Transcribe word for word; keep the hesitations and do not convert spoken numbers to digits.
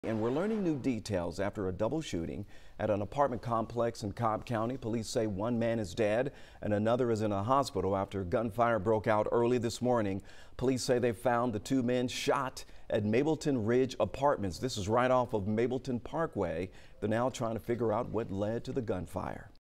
And we're learning new details after a double shooting at an apartment complex in Cobb County. Police say one man is dead and another is in a hospital after gunfire broke out early this morning. Police say they found the two men shot at Mableton Ridge Apartments. This is right off of Mableton Parkway. They're now trying to figure out what led to the gunfire.